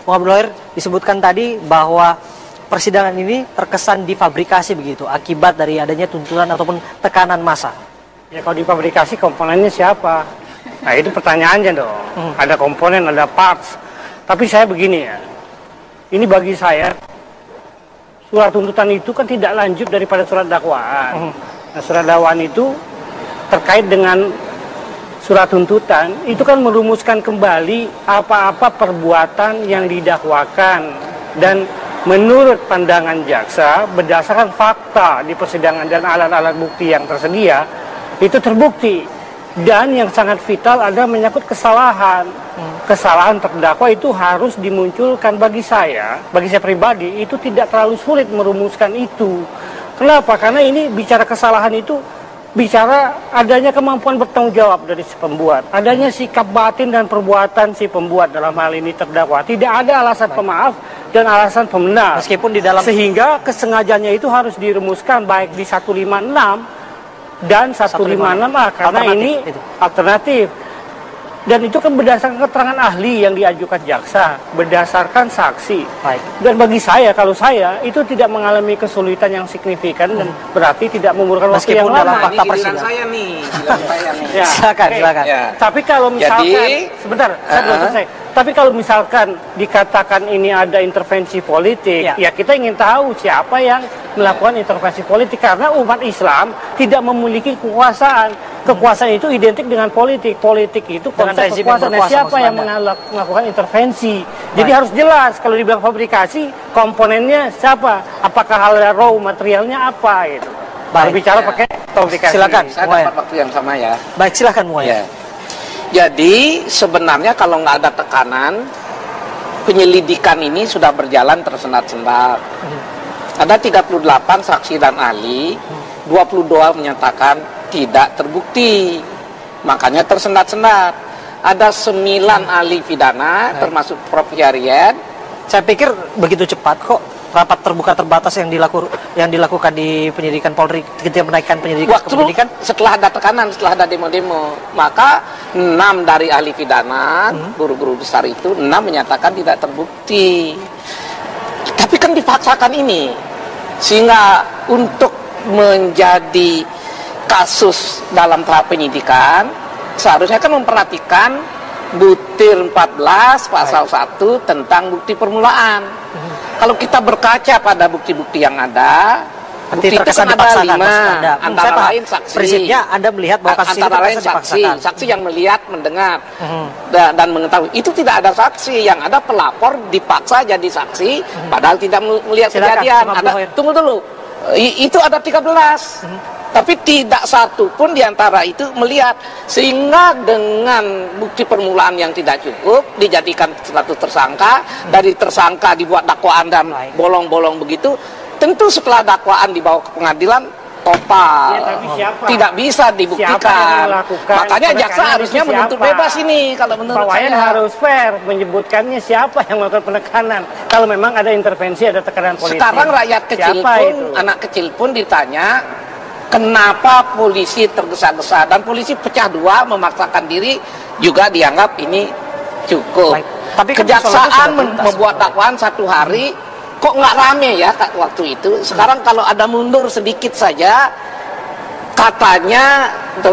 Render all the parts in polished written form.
Bung Abdul Hoir, disebutkan tadi bahwa persidangan ini terkesan difabrikasi begitu akibat dari adanya tuntutan ataupun tekanan massa. Ya kalau difabrikasi komponennya siapa? Nah itu pertanyaannya dong. Ada komponen, ada parts. Tapi saya begini ya, ini bagi saya surat tuntutan itu kan tidak lanjut daripada surat dakwaan. Nah surat dakwaan itu terkait dengan surat tuntutan itu kan merumuskan kembali apa-apa perbuatan yang didakwakan, dan menurut pandangan jaksa berdasarkan fakta di persidangan dan alat-alat bukti yang tersedia itu terbukti. Dan yang sangat vital ada menyangkut kesalahan. Kesalahan terdakwa itu harus dimunculkan. Bagi saya pribadi itu tidak terlalu sulit merumuskan itu. Kenapa? Karena ini bicara kesalahan itu bicara adanya kemampuan bertanggung jawab dari si pembuat, adanya sikap batin dan perbuatan si pembuat, dalam hal ini terdakwa. Tidak ada alasan pemaaf dan alasan pembenar. Meskipun di dalam, sehingga kesengajaannya itu harus dirumuskan baik di 156 dan 156A karena ini alternatif. Dan itu kan berdasarkan keterangan ahli yang diajukan jaksa, berdasarkan saksi. Baik. Dan bagi saya, kalau saya itu tidak mengalami kesulitan yang signifikan dan berarti tidak memerlukan waktu yang lama. Dalam fakta persidangan saya nih. Ya, silakan. Ya. Tapi kalau misalkan, sebentar, saya belum selesai. Tapi kalau misalkan dikatakan ini ada intervensi politik, ya kita ingin tahu siapa yang melakukan intervensi politik, karena umat Islam tidak memiliki kekuasaan. Kekuasaan itu identik dengan politik. Politik itu konsep kekuasaan. Siapa yang melakukan intervensi? Jadi harus jelas. Kalau dibilang fabrikasi, komponennya siapa? Apakah hal raw materialnya apa? Gitu. Baru bicara pakai fabrikasi. Silakan. Saya dapat waktu yang sama ya. Baik, silakan Muhammad. Jadi sebenarnya kalau nggak ada tekanan, penyelidikan ini sudah berjalan tersendat-sendat. Ada 38 saksi dan ahli, 22 menyatakan tidak terbukti, makanya tersendat-sendat. Ada 9 ahli pidana, termasuk Prof. Yarian. Saya pikir begitu cepat kok rapat terbuka terbatas yang dilakukan di penyidikan Polri ketika menaikkan penyidikan ke penyidikan. Setelah ada tekanan, setelah ada demo-demo, maka 6 dari ahli pidana, guru-guru besar itu 6 menyatakan tidak terbukti. Tapi kan dipaksakan ini, sehingga untuk menjadi kasus dalam tahap penyidikan seharusnya kan memperhatikan butir 14 pasal 1 tentang bukti permulaan. Kalau kita berkaca pada bukti-bukti yang ada, bukti itu kan ada 5, antara lain saksi. Prinsipnya Anda melihat bahwa kasus antara lain saksi yang melihat, mendengar, dan mengetahui. Itu tidak ada saksi, yang ada pelapor dipaksa jadi saksi, padahal tidak melihat kejadian. Tunggu dulu, itu ada 13. Tapi tidak satu pun diantara itu melihat, sehingga dengan bukti permulaan yang tidak cukup dijadikan status tersangka. Dari tersangka dibuat dakwaan dan bolong-bolong begitu. Tentu setelah dakwaan dibawa ke pengadilan total, tidak bisa dibuktikan. Makanya jaksa harusnya menuntut bebas ini. Kalau menurut saya harus fair menyebutkannya siapa yang melakukan penekanan. Kalau memang ada intervensi, ada tekanan politik. Sekarang rakyat kecil pun, anak kecil pun ditanya, kenapa polisi tergesa-gesa, dan polisi pecah dua, memaksakan diri, juga dianggap ini cukup. Tapi kejaksaan membuat dakwaan 1 hari, kok nggak rame ya waktu itu. Sekarang kalau ada mundur sedikit saja, katanya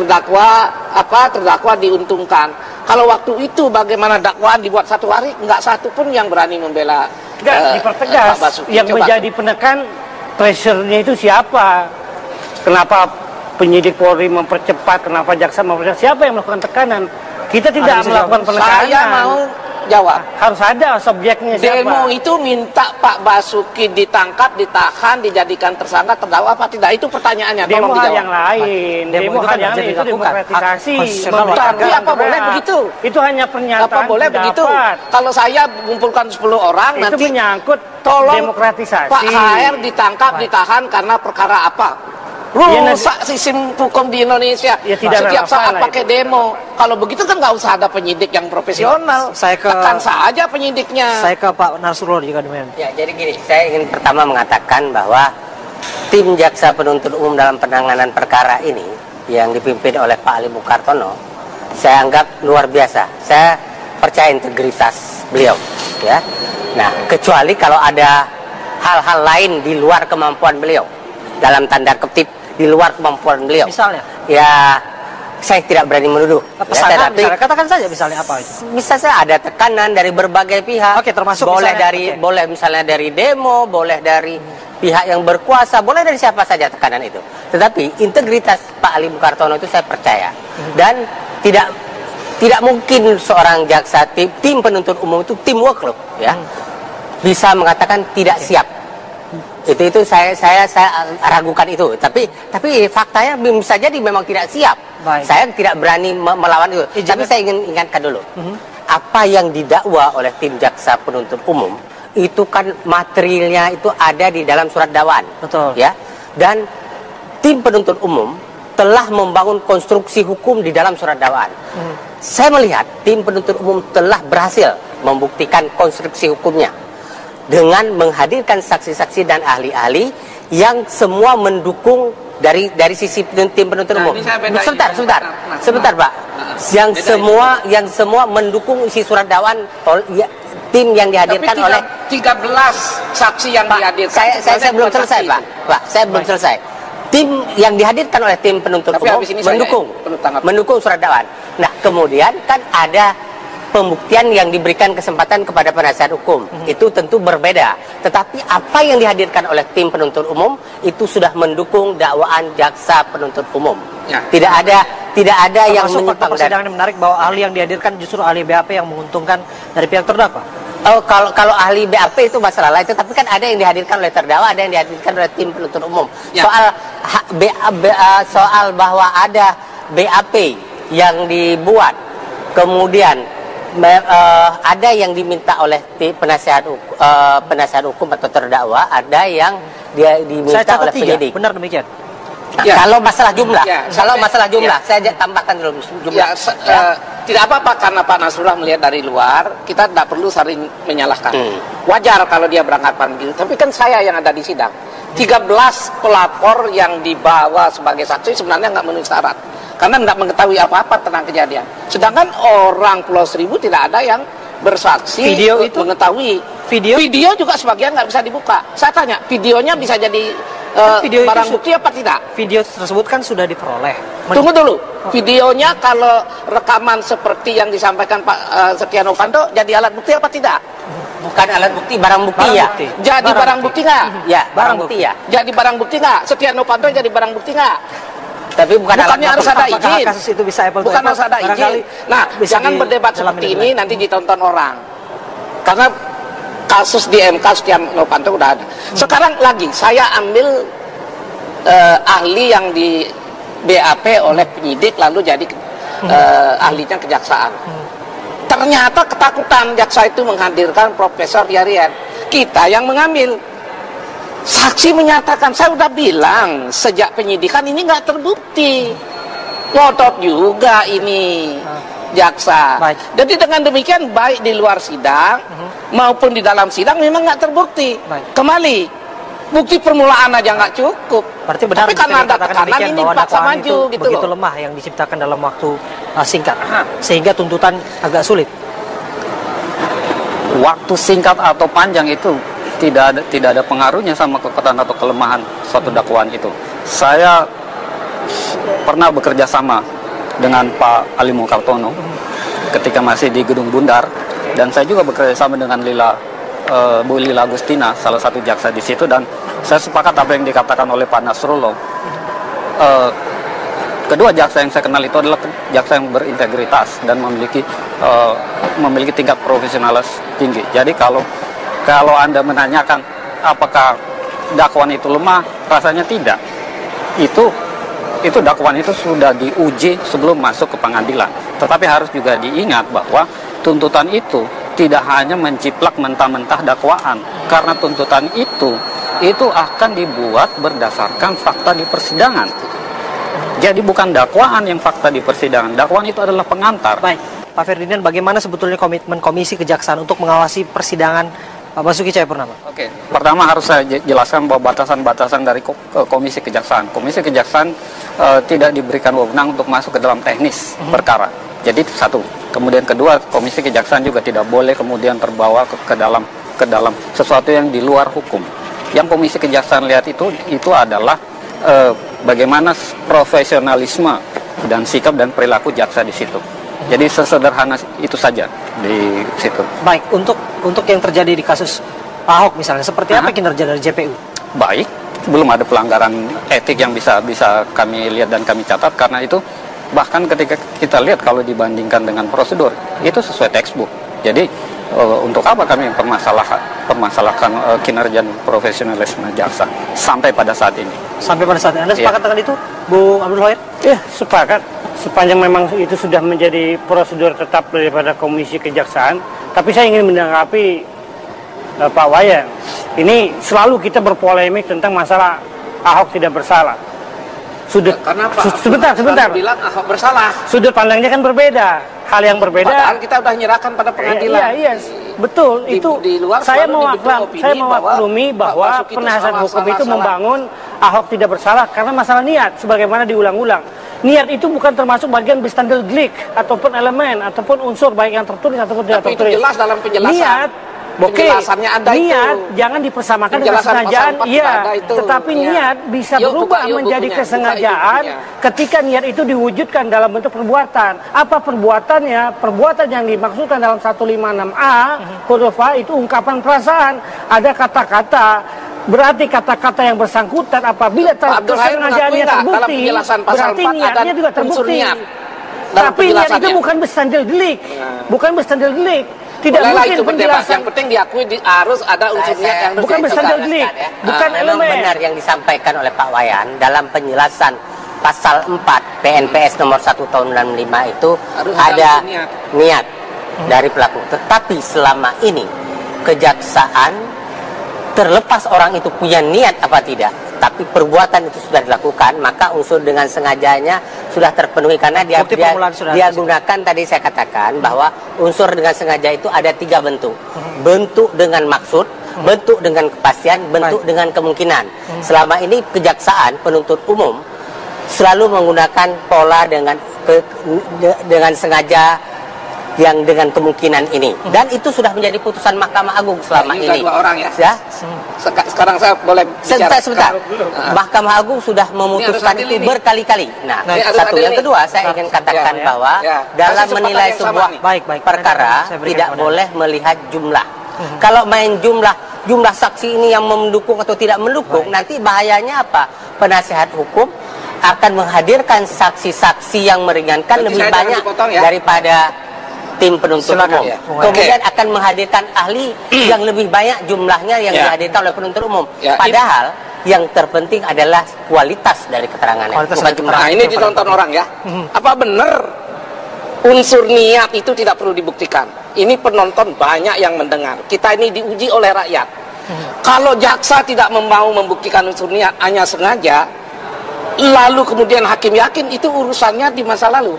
terdakwa diuntungkan. Kalau waktu itu bagaimana dakwaan dibuat 1 hari, nggak satu pun yang berani membela. Dipertegas, yang menjadi penekan pressure-nya itu siapa? Kenapa penyidik Polri mempercepat, kenapa jaksa mempercepat? Siapa yang melakukan tekanan? Kita tidak melakukan penekanan. Saya mau jawab. Harus ada subjeknya siapa. Demo itu minta Pak Basuki ditangkap, ditahan, dijadikan tersangka, terdakwa apa tidak? Itu pertanyaannya. Demo hal yang lain. Demo hal yang lain itu demokratisasi. Tapi apa boleh begitu? Itu hanya pernyataan. Apa boleh begitu? Kalau saya mengumpulkan 10 orang, itu nanti menyangkut demokratisasi. Pak HR ditangkap, ditahan karena perkara apa? Rusak sistem hukum di Indonesia. Setiap saat pakai demo. Kalau begitu kan nggak usah ada penyidik yang profesional. Tekan saja penyidiknya. Saya ke Pak Nasrullah jika demikian. Ya, jadi gini, saya ingin pertama mengatakan bahwa tim jaksa penuntut umum dalam penanganan perkara ini yang dipimpin oleh Pak Ali Mukartono, saya anggap luar biasa. Saya percaya integritas beliau, ya. Nah, kecuali kalau ada hal-hal lain di luar kemampuan beliau, dalam tanda kutip di luar kemampuan beliau. Misalnya? Ya, saya tidak berani menuduh. Pesanan, misalnya, katakan saja misalnya apa itu? Bisa saja ada tekanan dari berbagai pihak. Oke, termasuk boleh misalnya, dari boleh misalnya dari demo, boleh dari pihak yang berkuasa, boleh dari siapa saja tekanan itu. Tetapi integritas Pak Ali Mukartono itu saya percaya. Dan tidak mungkin seorang jaksa tim penuntut umum itu teamwork loh, ya. Bisa mengatakan tidak siap. Itu saya ragukan itu. Tapi faktanya bisa jadi memang tidak siap. Baik. Saya tidak berani melawan itu. Tapi saya ingin ingatkan dulu. Apa yang didakwa oleh tim jaksa penuntut umum itu kan materialnya itu ada di dalam surat dakwaan. Betul. Ya. Dan tim penuntut umum telah membangun konstruksi hukum di dalam surat dakwaan. Saya melihat tim penuntut umum telah berhasil membuktikan konstruksi hukumnya dengan menghadirkan saksi-saksi dan ahli-ahli yang semua mendukung dari sisi tim penuntut umum. Sebentar Pak. Yang semua mendukung isi surat dakwaan tim yang dihadirkan oleh 13 saksi yang dihadirkan. Saya belum selesai, Pak. Saya belum selesai. Tim yang dihadirkan oleh tim penuntut umum mendukung surat dakwaan. Nah, kemudian kan ada pembuktian yang diberikan kesempatan kepada penasihat hukum. Itu tentu berbeda. Tetapi apa yang dihadirkan oleh tim penuntut umum itu sudah mendukung dakwaan jaksa penuntut umum. Ya. Tidak ada yang menyimpang. Persidangan yang menarik bahwa ahli yang dihadirkan justru ahli BAP yang menguntungkan dari pihak terdakwa. Oh, kalau ahli BAP itu masalah lain, tetapi kan ada yang dihadirkan oleh terdakwa, ada yang dihadirkan oleh tim penuntut umum. Ya. Soal bahwa ada BAP yang dibuat, kemudian ada yang diminta oleh penasihat hukum atau terdakwa, ada yang dia diminta oleh penyidik. Benar demikian. Ya. Kalau masalah jumlah, saya tambahkan dulu jumlah. Tidak apa-apa karena Pak Nasrullah melihat dari luar, kita tidak perlu saling menyalahkan. Wajar kalau dia beranggapan begitu, tapi kan saya yang ada di sidang. 13 pelapor yang dibawa sebagai saksi sebenarnya nggak memenuhi syarat. Karena tidak mengetahui apa-apa tentang kejadian. Sedangkan orang Pulau Seribu tidak ada yang bersaksi video itu mengetahui. Video juga sebagian nggak bisa dibuka. Saya tanya, videonya bisa jadi video barang bukti apa tidak? Video tersebut kan sudah diperoleh. Tunggu dulu. Videonya kalau rekaman seperti yang disampaikan Pak Setia Novanto jadi alat bukti apa tidak? Bukan alat bukti, barang bukti ya. Jadi barang bukti nggak? Ya, barang bukti ya. Jadi barang bukti nggak? Setia Novanto jadi barang bukti nggak? Tapi bukannya harus ada izin. Kasus itu bisa bukan harus ada izin. Nah, jangan berdebat seperti ini nanti ditonton orang. Karena kasus di MK Setia Novanto udah ada. Sekarang lagi saya ambil ahli yang di BAP oleh penyidik lalu jadi ahlinya kejaksaan. Ternyata ketakutan jaksa itu menghadirkan Profesor Yarian. Kita yang mengambil. Saksi menyatakan, saya udah bilang sejak penyidikan ini nggak terbukti. Ngotot juga ini jaksa. Baik. Jadi dengan demikian baik di luar sidang maupun di dalam sidang memang nggak terbukti. Baik. Kembali, bukti permulaan aja nggak cukup. Berarti benar. Tapi karena ada tekanan ini dipaksa maju gitu begitu loh. Lemah yang diciptakan dalam waktu singkat, sehingga tuntutan agak sulit. Waktu singkat atau panjang itu tidak ada pengaruhnya sama kekuatan atau kelemahan suatu dakwaan itu. Saya pernah bekerja sama dengan Pak Ali Mukartono ketika masih di Gedung Bundar, dan saya juga bekerja sama dengan Bu Lila Agustina, salah satu jaksa di situ, dan saya sepakat apa yang dikatakan oleh Pak Nasrullah. Kedua jaksa yang saya kenal itu adalah jaksa yang berintegritas dan memiliki tingkat profesionalis tinggi. Jadi kalau Anda menanyakan apakah dakwaan itu lemah, rasanya tidak. Itu dakwaan itu sudah diuji sebelum masuk ke pengadilan. Tetapi harus juga diingat bahwa tuntutan itu tidak hanya menciplak mentah-mentah dakwaan, karena tuntutan itu akan dibuat berdasarkan fakta di persidangan. Jadi bukan dakwaan yang fakta di persidangan, dakwaan itu adalah pengantar. Baik, Pak Ferdinand, bagaimana sebetulnya komitmen Komisi Kejaksaan untuk mengawasi persidangan Pak Basuki Cahayapurnama? Oke, pertama harus saya jelaskan bahwa batasan-batasan dari Komisi Kejaksaan. Komisi Kejaksaan tidak diberikan wewenang untuk masuk ke dalam teknis perkara. Jadi itu satu. Kemudian kedua, Komisi Kejaksaan juga tidak boleh kemudian terbawa ke dalam ke dalam sesuatu yang di luar hukum. Yang Komisi Kejaksaan lihat itu adalah bagaimana profesionalisme dan sikap dan perilaku jaksa di situ. Jadi sesederhana itu saja di situ. Baik, untuk yang terjadi di kasus Ahok misalnya, seperti apa kinerja dari JPU? Baik, belum ada pelanggaran etik yang bisa kami lihat dan kami catat, karena itu bahkan ketika kita lihat kalau dibandingkan dengan prosedur itu sesuai textbook. Jadi untuk apa kami permasalahkan kinerja profesionalisme jaksa sampai pada saat ini? Sampai pada saat ini, Anda sepakat dengan itu, Bu Abdul Khair? Ya, sepakat. Sepanjang memang itu sudah menjadi prosedur tetap daripada Komisi Kejaksaan. Tapi saya ingin menanggapi Pak Wayan. Ini selalu kita berpolemik tentang masalah Ahok tidak bersalah. Karena Pak sebentar. Bilang Ahok bersalah. Sudut pandangnya kan berbeda. Hal yang berbeda. Padahal kita sudah menyerahkan pada pengadilan. Iya, betul. Itu di luar saya memaklumi bahwa penasihat hukum itu membangun Ahok tidak bersalah karena masalah niat, sebagaimana diulang-ulang. Niat itu bukan termasuk bagian bestandel delik ataupun elemen ataupun unsur baik yang tertulis ataupun tidak tertulis. Tapi itu jelas dalam penjelasan. Niat, penjelasannya ada niat itu. Jangan dipersamakan dengan kesengajaan. Iya, tetapi niat bisa berubah menjadi kesengajaan ketika niat itu diwujudkan dalam bentuk perbuatan. Apa perbuatannya? Perbuatan yang dimaksudkan dalam 156A huruf A itu ungkapan perasaan. Ada kata-kata, berarti kata-kata yang bersangkutan apabila kesengajaannya terbukti, berarti niatnya juga terbukti. Tapi niat itu bukan bestandil delik, bukan bestandil delik. Tidak mungkin penjelasan. Yang penting diakui harus ada unsur niat yang bukan bestandil delik, bukan elemen. Benar yang disampaikan oleh Pak Wayan dalam penjelasan pasal 4 PNPS nomor 1 tahun 65 itu harus ada niat dari pelaku. Tetapi selama ini kejaksaan terlepas orang itu punya niat apa tidak, tapi perbuatan itu sudah dilakukan, maka unsur dengan sengajanya sudah terpenuhi karena dia gunakan, tadi saya katakan bahwa unsur dengan sengaja itu ada 3 bentuk. Bentuk dengan maksud, bentuk dengan kepastian, bentuk dengan kemungkinan. Selama ini kejaksaan penuntut umum selalu menggunakan pola dengan sengaja yang dengan kemungkinan ini, dan itu sudah menjadi putusan Mahkamah Agung selama ini. 2 orang ya. Sekarang saya boleh bicara. Sebentar. Mahkamah Agung sudah memutuskan itu berkali-kali. Nah, satu. Yang kedua, saya ingin katakan bahwa dalam menilai sebuah perkara tidak boleh melihat jumlah. Kalau main jumlah saksi ini yang mendukung atau tidak mendukung, nanti bahayanya apa? Penasihat hukum akan menghadirkan saksi-saksi yang meringankan lebih banyak daripada tim penuntut umum. Kemudian akan menghadirkan ahli yang lebih banyak jumlahnya yang dihadirkan oleh penuntut umum. Padahal yang terpenting adalah kualitas dari keterangannya. Nah, ini ditonton orang ya. Apa benar unsur niat itu tidak perlu dibuktikan? Ini penonton banyak yang mendengar. Kita ini diuji oleh rakyat. Kalau jaksa tidak mau membuktikan unsur niat, hanya sengaja, lalu kemudian hakim yakin, itu urusannya di masa lalu.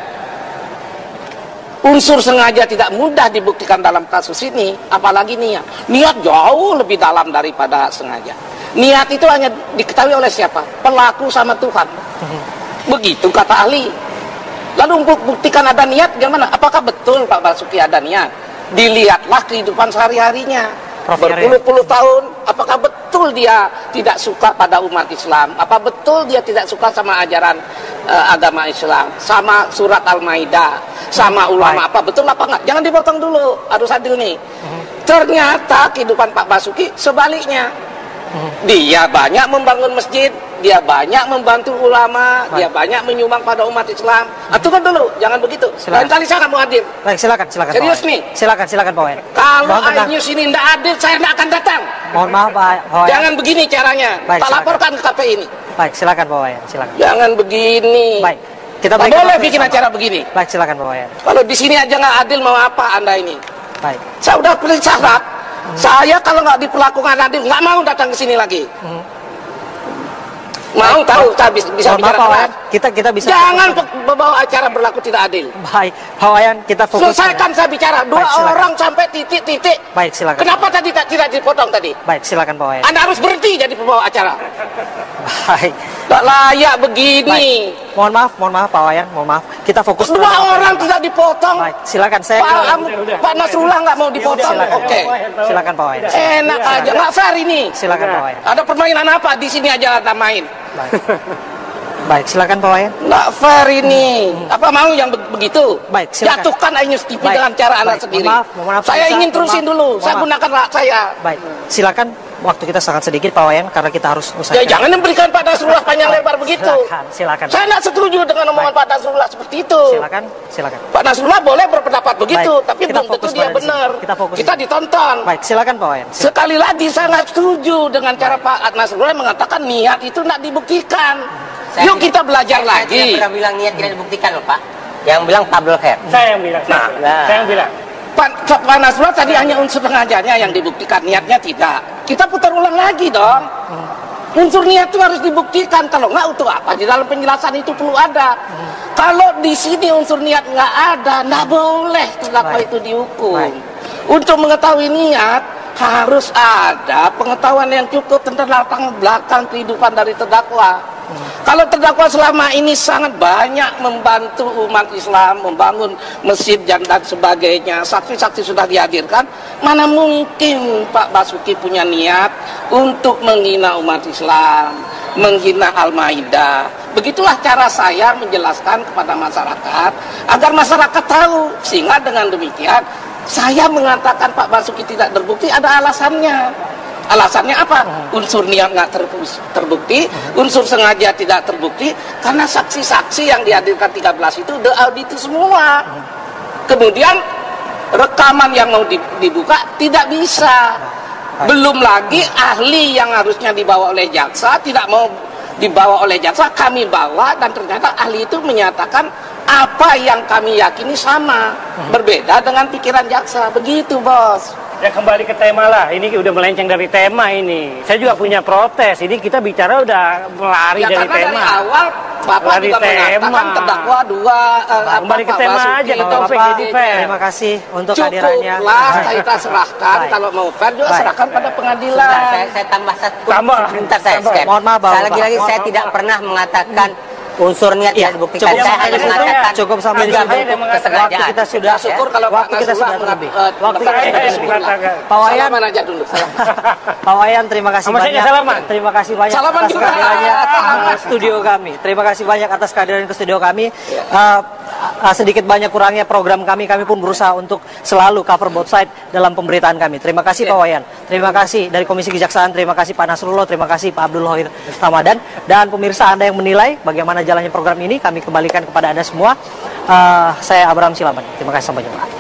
Unsur sengaja tidak mudah dibuktikan dalam kasus ini, apalagi niat. Niat jauh lebih dalam daripada sengaja. Niat itu hanya diketahui oleh siapa? Pelaku sama Tuhan. Begitu kata ahli. Lalu buktikan ada niat gimana? Apakah betul Pak Basuki ada niat? Dilihatlah kehidupan sehari-harinya. Berpuluh-puluh tahun, apakah betul dia tidak suka pada umat Islam? Apa betul dia tidak suka sama ajaran agama Islam? Sama surat Al-Maidah, sama ulama, apa betul apa enggak? Jangan dipotong dulu, harus adil nih. Ternyata kehidupan Pak Basuki sebaliknya. Dia banyak membangun masjid, dia banyak membantu ulama, dia banyak menyumbang pada umat Islam. Tunggu dulu, jangan begitu. Lain kali saya akan mau hadir. Baik, silakan. Serius nih. Silakan Pak Wayan. Kalau iNews ini tidak adil, saya tidak akan datang. Mohon maaf Pak Wayan. Jangan begini caranya. Baik, tak laporkan ke KPI ini. Baik, silakan Pak Wayan. Silakan. Jangan begini. Baik. Kita boleh bikin acara begini. Baik, silakan Pak Wayan. Kalau di sini aja nggak adil, mau apa Anda ini? Baik. Saya udah beri syarat. Saya kalau nggak diperlakukan adil, nggak mau datang ke sini lagi. Mau tahu, saya bisa bicara keras. Kita bisa. Jangan membawa acara berlaku tidak adil. Baik, Pak Wayan, kita fokus. Selesaikan saya bicara. 2 orang sampai titik-titik. Baik, silakan. Kenapa tadi tidak dipotong tadi? Baik, silakan Pak Wayan. Anda harus berhenti jadi pembawa acara. Baik. Tak layak begini. Baik. Mohon maaf Pak Wayan, mohon maaf. Kita fokus Dua orang tidak dipotong. Baik, silakan saya. Pak Nasrullah nggak mau dipotong. Oke. Silakan Pak Wayan. Enak aja, nggak fair ini. Silakan Pak Wayan. Ada permainan apa di sini aja ada main? Baik, silakan Pak Wayan. Nggak fair ini. Apa mau yang begitu? Baik, silakan. Jatuhkan Ainus TV Baik. dengan cara Anda Baik, sendiri. mohon maaf, saya Pak ingin Isa, terusin mohon dulu. maaf. Saya gunakan hak saya. Baik, silakan. Waktu kita sangat sedikit Pak Wayan karena kita harus Ya usahakan. jangan memberikan Pak Nasrullah panjang lebar begitu. Silakan. Saya tidak setuju dengan omongan Pak Nasrullah seperti itu. Silakan. Pak Nasrullah boleh berpendapat begitu, Baik, tapi kita belum tentu fokus dia pada di benar. sini. Kita fokus Kita di sini. ditonton. Baik, silakan Pak Wayan. Sekali lagi saya nggak setuju dengan cara Pak Nasrullah mengatakan niat itu tidak dibuktikan. Yuk kita belajar Saya lagi. tidak pernah bilang niat tidak dibuktikan loh Pak. Yang bilang Pablo Khair. Saya yang bilang. Saya yang bilang. Pak Nasrullah tadi hanya unsur sengajaannya yang dibuktikan, niatnya tidak. Kita putar ulang lagi dong. Unsur niat itu harus dibuktikan. Kalau nggak untuk apa? Di dalam penjelasan itu perlu ada. Kalau di sini unsur niat nggak ada, nggak boleh terdakwa itu dihukum. Untuk mengetahui niat harus ada pengetahuan yang cukup tentang latar belakang kehidupan dari terdakwa. Kalau terdakwa selama ini sangat banyak membantu umat Islam, membangun masjid dan sebagainya, saksi-saksi sudah dihadirkan, mana mungkin Pak Basuki punya niat untuk menghina umat Islam, menghina Al-Maidah. Begitulah cara saya menjelaskan kepada masyarakat, agar masyarakat tahu, sehingga dengan demikian, saya mengatakan Pak Basuki tidak terbukti, ada alasannya. Alasannya apa? Unsur niat nggak terbukti, unsur sengaja tidak terbukti, karena saksi-saksi yang dihadirkan 13 itu the audit itu semua. Kemudian rekaman yang mau dibuka tidak bisa. Belum lagi ahli yang harusnya dibawa oleh jaksa tidak mau dibawa oleh jaksa, kami bawa dan ternyata ahli itu menyatakan apa yang kami yakini sama, berbeda dengan pikiran jaksa. Begitu, Bos. Ya kembali ke tema lah, ini udah melenceng dari tema ini. Saya juga punya protes, ini kita bicara udah melari Ya, dari karena tema. dari awal Bapak Lari juga mengatakan tema. terdakwa dua Kembali ke Pak tema Basuki aja, itu Taufik, Bapak jadi fair. Terima kasih untuk kehadirannya. cukuplah kita serahkan. Baik. Kalau mau fair juga Baik. serahkan pada Sebentar, pengadilan. saya tambah satu. Tambah. Sebentar saya Tambah. skip. Mohon maaf, Bapak. Lagi-lagi Mohon saya maaf. tidak pernah mengatakan unsur niat Iya, tidak dibuktikan. cukup Saya sampai hanya di situ ya. mengatakan Cukup sampai di tiga situ. bentuk Waktu kesengajaan. kita sudah Ya, syukur kalau Pak waktu kita sudah Nasrullah terlebih. mengat- Waktu kita mengat- sudah saya terlebih. mengatakan. Pak Wayan, Salaman aja dulu. Salam. Pak Wayan, terima kasih Sama saya banyak. salaman. Terima kasih banyak Salaman atas juga. kehadirannya Salaman. ke studio kami. Terima kasih banyak atas kehadiran ke studio kami. Sedikit banyak kurangnya program kami pun berusaha untuk selalu cover both side dalam pemberitaan kami. Terima kasih Pak Wayan. Terima kasih dari Komisi Kejaksaan. Terima kasih Pak Nasrullah. Terima kasih Pak Abdul Hoir Ramadan. Dan pemirsa Anda yang menilai bagaimana jalannya program ini, kami kembalikan kepada Anda semua. Saya Abraham Silaban. Terima kasih, sampai jumpa.